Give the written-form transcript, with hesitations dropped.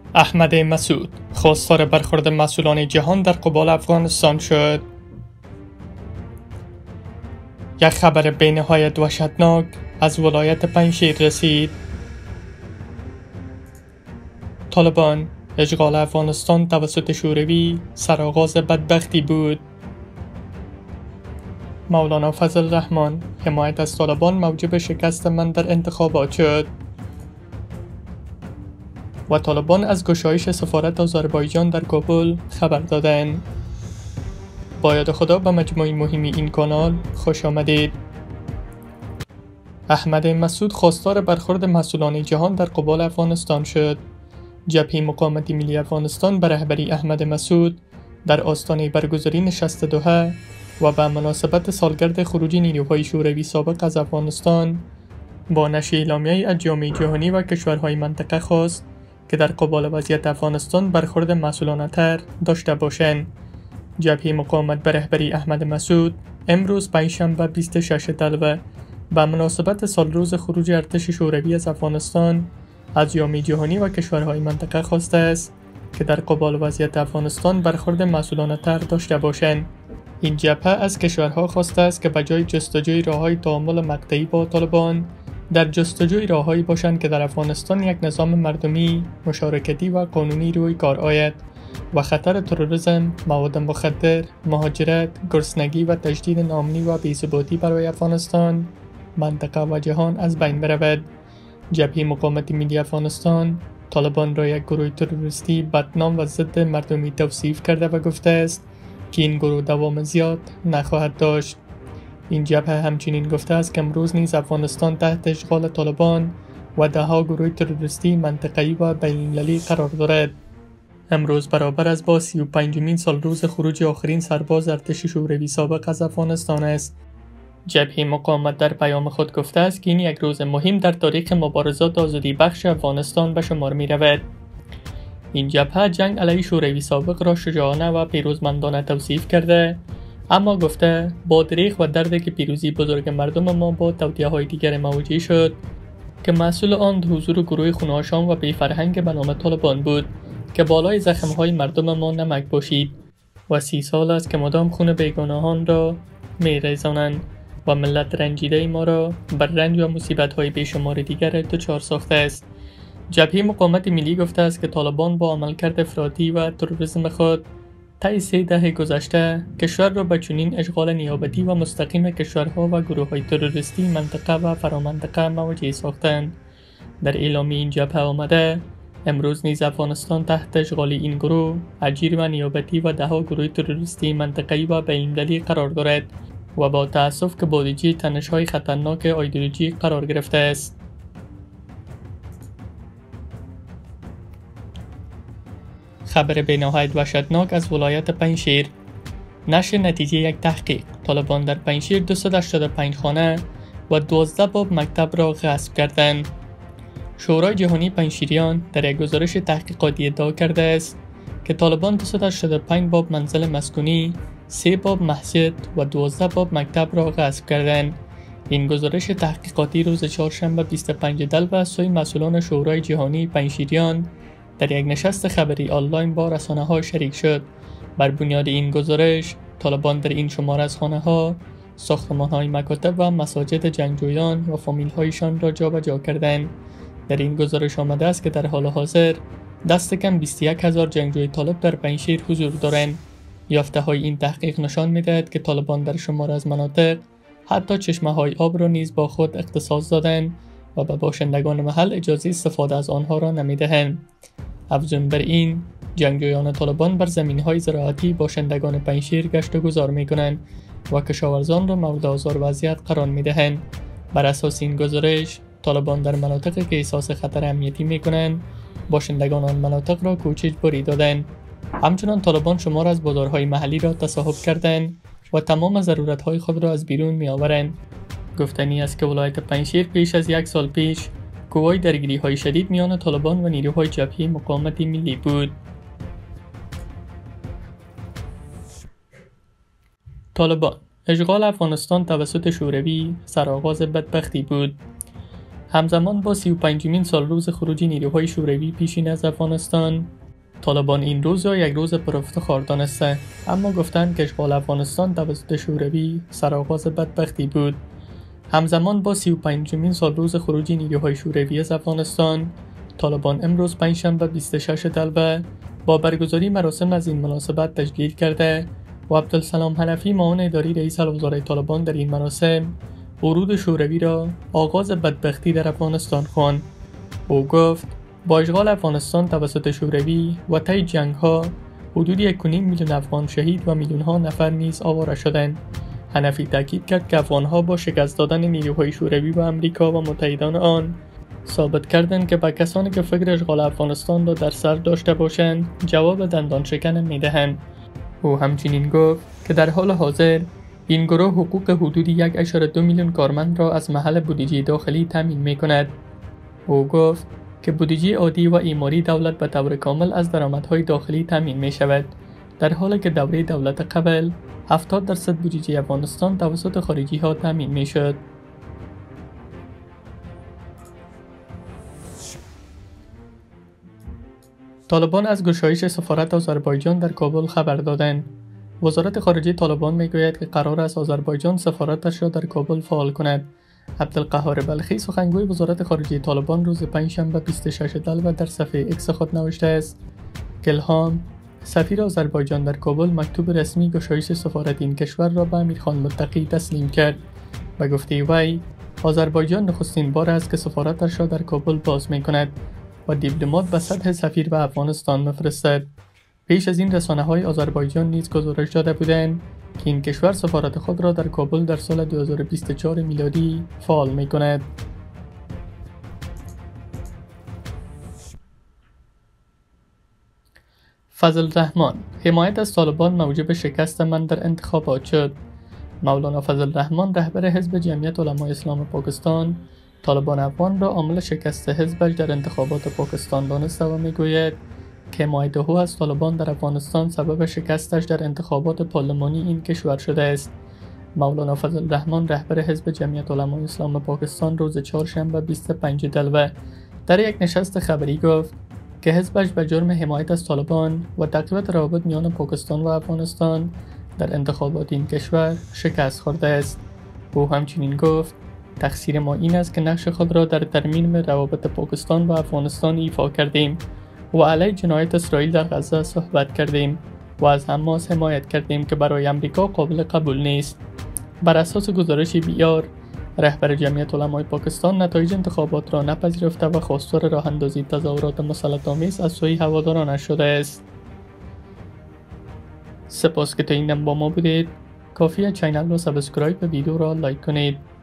احمد مسعود خواستار برخورد مسئولان جهان در قبال افغانستان شد. یک خبر بی‌نهایت وحشتناک از ولایت پنجشیر رسید. طالبان اشغال افغانستان توسط شوروی سرآغاز بدبختی بود. مولانا فضل الرحمن حمایت از طالبان موجب شکست من در انتخابات شد و طالبان از گشایش سفارت آذربایجان در کابل خبر دادند. با یاد خدا به مجموعه مهمی این کانال خوش آمدید. احمد مسعود خواستار برخورد مسئولان جهان در قبال افغانستان شد. جبهه مقاومت ملی افغانستان به رهبری احمد مسعود در آستانه برگزاری نشست دوحه و به مناسبت سالگرد خروج نیروهای شوروی سابق از افغانستان با نشر اعلامیه‌ای از جامعه جهانی و کشورهای منطقه خواست که در قبال وضعیت افغانستان برخورد مسئولانه‌تر داشته باشند. جبهه مقاومت به رهبری احمد مسعود امروز پنجشنبه 26 تلوه به مناسبت سالروز خروج ارتش شوروی از افغانستان از جامعه جهانی و کشورهای منطقه خواسته است که در قبال وضعیت افغانستان برخورد مسئولانه‌تر داشته باشند. این جبهه از کشورها خواسته است که بجای جستجوی راه‌های تعامل مقطعی با طالبان در جستجوی راه‌هایی باشند که در افغانستان یک نظام مردمی، مشارکتی و قانونی روی کار آید و خطر تروریسم، مواد مخدر، مهاجرت، گرسنگی و تجدید ناامنی و بی‌ثباتی برای افغانستان، منطقه و جهان از بین برود. جبهه مقاومت ملی افغانستان طالبان را یک گروه تروریستی بدنام و ضد مردمی توصیف کرده و گفته است که این گروه دوام زیاد نخواهد داشت. این جبهه همچنین گفته است که امروز نیز افغانستان تحت اشغال طالبان و ده‌ها گروه تروریستی منطقه‌ای و بین‌المللی قرار دارد. امروز برابر از با 35مین سالروز خروج آخرین سرباز ارتش شوروی سابق از افغانستان است. جبهه مقاومت در پیام خود گفته است که این یک روز مهم در تاریخ مبارزات آزادی بخش افغانستان به شمار می رود. این جبهه جنگ علیه شوروی سابق را شجاعانه و پیروزمندانه توصیف کرده، اما گفته با دریغ و درد که پیروزی بزرگ مردم ما با توطئه‌های دیگر مواجه شد که مسئول آن حضور گروه خونه‌آشام و بی‌فرهنگ به نام طالبان بود که بالای زخم‌های مردم ما نمک باشید و 30 سال است که مدام خون بیگناهان را می‌ریزانند و ملت رنجیده ما را بر رنج و مصیبت‌های بیشمار دیگر دچار ساخته است. جبهه مقاومت ملی گفته است که طالبان با عملکرد افراطی و تروریسم خود طی 3 دهه گذشته کشور را به چنین اشغال نیابتی و مستقیم کشورها و گروه‌های تروریستی منطقه و فرامنطقه مواجه ساختند. در اعلامیه این جبهه آمده امروز نیز افغانستان تحت اشغال این گروه اجیر و نیابتی و ده‌ها گروه تروریستی منطقه‌ای و بین‌المللی قرار دارد و با تأسف که بودجه تنش‌های خطرناک ایدئولوژی قرار گرفته است. خبر بی‌نهایت وحشتناک از ولایت پنجشیر. نشر نتیجه یک تحقیق: طالبان در پنجشیر 285 خانه و 12 باب مکتب را غصب کردند. شورای جهانی پنجشیریان در یک گزارش تحقیقاتی ادعا کرده است که طالبان 285 باب منزل مسکونی، 3 باب مسجد و 12 باب مکتب را غصب کردند. این گزارش تحقیقاتی روز چهارشنبه 25 تلوه از سوی مسئولان شورای جهانی پنجشیریان در یک نشست خبری آنلاین با رسانه‌ها شریک شد. بر بنیاد این گزارش طالبان در این شماره از خانه‌ها، ساختمان‌های مکاتب و مساجد جنگجویان و فامیل‌هایشان را جابجا کردند. در این گزارش آمده است که در حال حاضر دست کم 21,000 جنگجوی طالب در پنجشیر حضور دارند. یافته‌های این تحقیق نشان می‌دهد که طالبان در شمار از مناطق حتی چشمه‌های آب را نیز با خود اختصاص دادند و به باشندگان محل اجازه استفاده از آنها را نمی‌دهند. افزون بر این، جنگجویان طالبان بر زمین‌های زراعتی باشندگان پنجشیر گشت و گذار می‌کنند و کشاورزان را مورد آزار و اذیت قرار می‌دهند. بر اساس این گزارش، طالبان در مناطقی که احساس خطر امنیتی می‌کنند، باشندگان آن مناطق را کوچ اجباری دادند. همچنان طالبان شمار از بازارهای محلی را تصاحب کردند و تمام ضرورت‌های خود را از بیرون می‌آورند. گفتنی است که ولایت پنجشیر پیش از 1 سال پیش گواه درگیری‌های شدید میان طالبان و نیروهای جبهه مقاومت ملی بود. طالبان اشغال افغانستان توسط شوروی سرآغاز بدبختی بود. همزمان با 35مین سال روز خروج نیروهای شوروی پیشین از افغانستان، طالبان این روز را یک روز پرافتخار دانسته، اما گفتند که اشغال افغانستان توسط شوروی سرآغاز بدبختی بود. همزمان با 35مین سال روز خروج نیروهای شوروی از افغانستان، طالبان امروز پنجشنبه 26 دلو با برگزاری مراسم از این مناسبت تشکیل کرده و عبدالسلام حنفی معاون اداری رئیس الوزراء طالبان در این مراسم ورود شوروی را آغاز بدبختی در افغانستان خواند. او گفت با اشغال افغانستان توسط شوروی و طی جنگ‌ها حدود 1.5 میلیون افغان شهید و میلیون‌ها نفر نیز آواره شدند. حنفی تاکید کرد که افغان‌ها با شکست دادن نیروهای شوروی و امریکا و متحدان آن ثابت کردند که به کسانی که فکر اشغال افغانستان را در سر داشته باشند جواب دندان شکن می‌دهند. او همچنین گفت که در حال حاضر این گروه حقوق حدود 1.2 میلیون کارمند را از محل بودجه داخلی تامین می‌کند. او گفت که بودجه عادی و اعماری دولت به طور کامل از درآمدهای داخلی تامین می‌شود، در حالی که دوره دولت قبل 70% بودجه افغانستان توسط خارجی‌ها تامین می‌شد. طالبان از گشایش سفارت آذربایجان در کابل خبر دادند. وزارت خارجه طالبان میگوید که قرار است آذربایجان سفارتش را در کابل فعال کند. عبدالقهار بلخی سخنگوی وزارت خارجه طالبان روز پنجشنبه 26 دلو در صفحه ایکس خود نوشته است که الهام سفیر آذربایجان در کابل مکتوب رسمی گشایش سفارت این کشور را به امیرخان متقی تسلیم کرد. به گفته وی آذربایجان نخستین بار است که سفارتش را در کابل باز می کند و دیپلمات به سطح سفیر به افغانستان می‌فرستد. پیش از این رسانه‌های آذربایجان نیز گزارش داده بودند که این کشور سفارت خود را در کابل در سال 2024 میلادی فعال می‌کند. فضل الرحمن: حمایت از طالبان موجب شکست من در انتخابات شد. مولانا فضل الرحمن رهبر حزب جمعیت علمای اسلام پاکستان طالبان افغان را عامل شکست حزبش در انتخابات پاکستان دانسته و میگوید که حمایت او از طالبان در افغانستان سبب شکستش در انتخابات پارلمانی این کشور شده است. مولانا فضل الرحمن رهبر حزب جمعیت علمای اسلام پاکستان روز چهارشنبه 25 دلو در یک نشست خبری گفت که حزبش به جرم حمایت از طالبان و تقویت روابط میان پاکستان و افغانستان در انتخابات این کشور شکست خورده است. او همچنین گفت تقصیر ما این است که نقش خود را در ترمیم روابط پاکستان و افغانستان ایفا کردیم و علیه جنایت اسرائیل در غزه صحبت کردیم و از حماس حمایت کردیم که برای امریکا قابل قبول نیست. بر اساس گزارش بیار، رهبر جمعیت علمای پاکستان نتایج انتخابات را نپذیرفته و خواستار راه اندازی تظاهرات مسلط‌آمیز از سوی هوادارانش شده است. سپاس که تا این دم با ما بودید. کافیه چینل را سابسکرایب و ویدیو را لایک کنید.